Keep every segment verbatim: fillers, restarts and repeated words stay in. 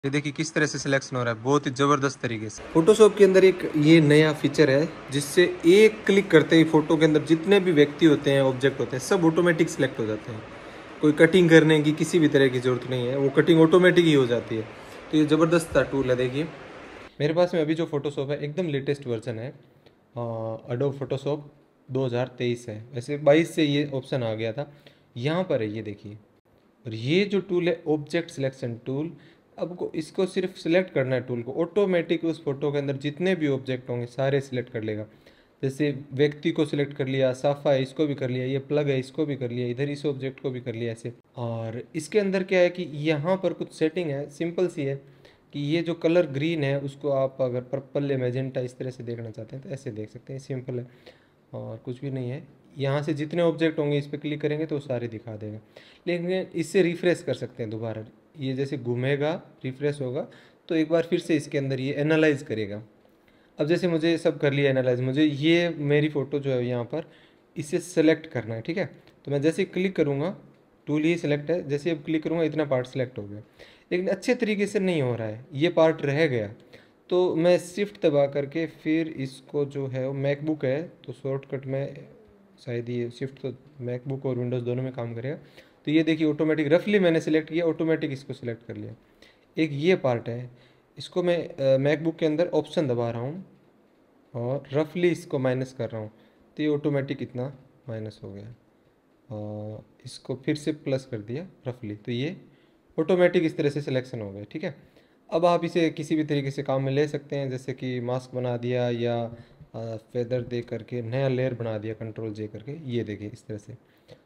ये देखिए किस तरह से सिलेक्शन हो रहा है, बहुत ही ज़बरदस्त तरीके से। फोटोशॉप के अंदर एक ये नया फीचर है जिससे एक क्लिक करते ही फोटो के अंदर जितने भी व्यक्ति होते हैं, ऑब्जेक्ट होते हैं, सब ऑटोमेटिक सिलेक्ट हो जाते हैं। कोई कटिंग करने की किसी भी तरह की ज़रूरत नहीं है, वो कटिंग ऑटोमेटिक ही हो जाती है। तो ये ज़बरदस्त टूल है। देखिए मेरे पास में अभी जो फोटोशॉप है एकदम लेटेस्ट वर्जन है, एडोब फोटोशॉप दो हज़ार तेईस है। वैसे बाईस से ये ऑप्शन आ गया था, यहाँ पर है ये देखिए। और ये जो टूल है ऑब्जेक्ट सिलेक्शन टूल, अब को इसको सिर्फ सिलेक्ट करना है टूल को, ऑटोमेटिक उस फोटो के अंदर जितने भी ऑब्जेक्ट होंगे सारे सिलेक्ट कर लेगा। जैसे व्यक्ति को सिलेक्ट कर लिया, साफा है इसको भी कर लिया, ये प्लग है इसको भी कर लिया, इधर इस ऑब्जेक्ट को भी कर लिया ऐसे। और इसके अंदर क्या है कि यहाँ पर कुछ सेटिंग है, सिंपल सी है कि ये जो कलर ग्रीन है उसको आप अगर पर्पल या मैजेंटा इस तरह से देखना चाहते हैं तो ऐसे देख सकते हैं, सिंपल है और कुछ भी नहीं है। यहाँ से जितने ऑब्जेक्ट होंगे इस पर क्लिक करेंगे तो सारे दिखा देगा। लेकिन इससे रिफ़्रेश कर सकते हैं दोबारा, ये जैसे घूमेगा रिफ़्रेश होगा तो एक बार फिर से इसके अंदर ये एनालाइज करेगा। अब जैसे मुझे सब कर लिया एनालाइज, मुझे ये मेरी फ़ोटो जो है यहाँ पर इसे सेलेक्ट करना है, ठीक है। तो मैं जैसे क्लिक करूँगा, टूल ही सिलेक्ट है, जैसे अब क्लिक करूँगा इतना पार्ट सेलेक्ट हो गया, लेकिन अच्छे तरीके से नहीं हो रहा है, ये पार्ट रह गया। तो मैं शिफ्ट दबा करके फिर इसको जो है वो मैकबुक है तो शॉर्टकट में शायद ये शिफ्ट तो मैकबुक और विंडोज़ दोनों में काम करेगा। तो ये देखिए ऑटोमेटिक रफली मैंने सेलेक्ट किया, ऑटोमेटिक इसको सिलेक्ट कर लिया। एक ये पार्ट है, इसको मैं मैकबुक के अंदर ऑप्शन दबा रहा हूँ और रफली इसको माइनस कर रहा हूँ तो ये ऑटोमेटिक इतना माइनस हो गया। और इसको फिर से प्लस कर दिया रफली तो ये ऑटोमेटिक इस तरह से सिलेक्शन हो गया, ठीक है। अब आप इसे किसी भी तरीके से काम में ले सकते हैं, जैसे कि मास्क बना दिया या फेदर दे करके नया लेयर बना दिया, कंट्रोल जे करके, ये देखिए इस तरह से।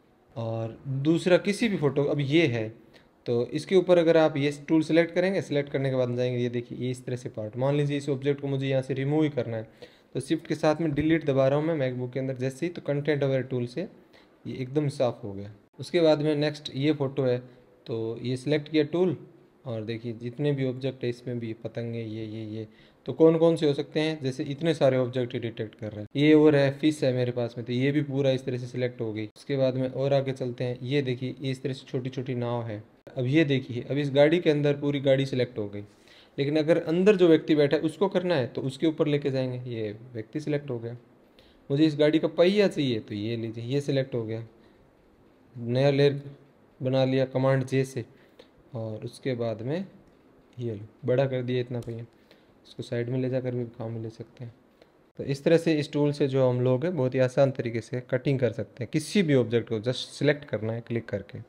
और दूसरा किसी भी फ़ोटो, अब ये है तो इसके ऊपर अगर आप ये टूल सेलेक्ट करेंगे, सेलेक्ट करने के बाद जाएंगे, ये देखिए ये इस तरह से पार्ट, मान लीजिए इस ऑब्जेक्ट को मुझे यहाँ से रिमूव ही करना है तो शिफ्ट के साथ में डिलीट दबा रहा हूँ मैं मैकबुक के अंदर जैसे ही, तो कंटेंट अवेयर टूल से ये एकदम साफ़ हो गया। उसके बाद में नेक्स्ट ये फ़ोटो है तो ये सिलेक्ट किया टूल और देखिए जितने भी ऑब्जेक्ट है इसमें भी पतंगे ये ये ये तो कौन कौन से हो सकते हैं, जैसे इतने सारे ऑब्जेक्ट ही डिटेक्ट कर रहे हैं। ये और है फिश है मेरे पास में तो ये भी पूरा इस तरह से सिलेक्ट हो गई। उसके बाद में और आगे चलते हैं, ये देखिए इस तरह से छोटी छोटी नाव है। अब ये देखिए अब इस गाड़ी के अंदर पूरी गाड़ी सिलेक्ट हो गई, लेकिन अगर अंदर जो व्यक्ति बैठा है उसको करना है तो उसके ऊपर लेके जाएंगे, ये व्यक्ति सिलेक्ट हो गया। मुझे इस गाड़ी का पहिया चाहिए तो ये लीजिए ये सिलेक्ट हो गया, नया लेयर बना लिया कमांड जे से। और उसके बाद में ये लो बड़ा कर दिया इतना पहिया, इसको साइड में ले जाकर भी काम में ले सकते हैं। तो इस तरह से इस टूल से जो हम लोग हैं बहुत ही आसान तरीके से कटिंग कर सकते हैं, किसी भी ऑब्जेक्ट को जस्ट सिलेक्ट करना है क्लिक करके।